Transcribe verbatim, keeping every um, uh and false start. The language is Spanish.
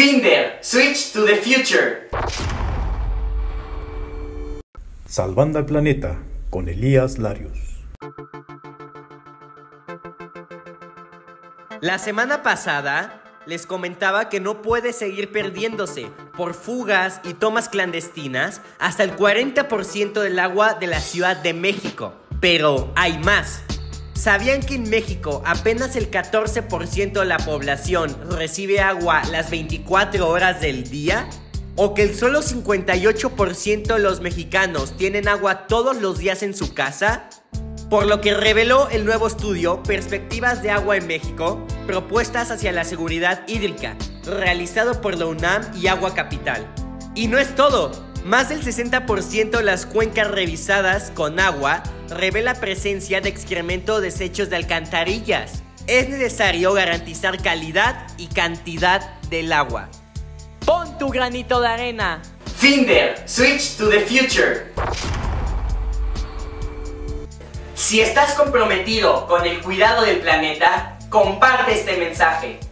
Finder, switch to the future. Salvando al planeta con Elías Larios. La semana pasada les comentaba que no puede seguir perdiéndose por fugas y tomas clandestinas hasta el cuarenta por ciento del agua de la Ciudad de México. Pero hay más. ¿Sabían que en México apenas el catorce por ciento de la población recibe agua las veinticuatro horas del día? ¿O que el solo cincuenta y ocho por ciento de los mexicanos tienen agua todos los días en su casa? Por lo que reveló el nuevo estudio Perspectivas de Agua en México, propuestas hacia la seguridad hídrica, realizado por la UNAM y Agua Capital. Y no es todo, más del sesenta por ciento de las cuencas revisadas con agua revela presencia de excremento o desechos de alcantarillas. Es necesario garantizar calidad y cantidad del agua. Pon tu granito de arena. Finder, switch to the future. Si estás comprometido con el cuidado del planeta, comparte este mensaje.